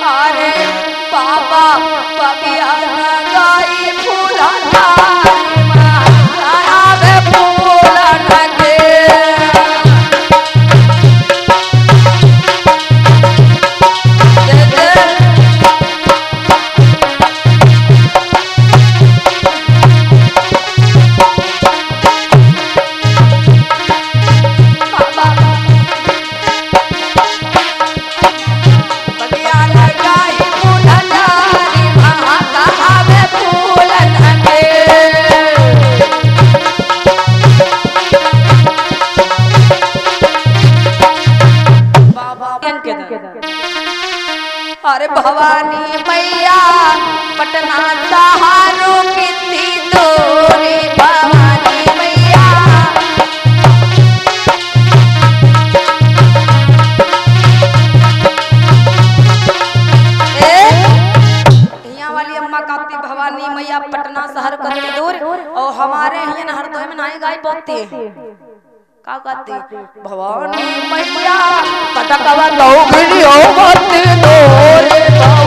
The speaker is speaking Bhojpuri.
अरे बाबा बगिया लगाई फूला तारी मावे फूल लगे अरे भवानी मैया पटना सहारो कितनी दूरी भवानी मैया यहाँ वाली अम्मा कहती भवानी मैया पटना शहर कितनी दूर और हमारे यहाँ हरदोई में नाई गाय बोलती है का कहती भवानी मैया कटकवा गौ गिरियो मत दूर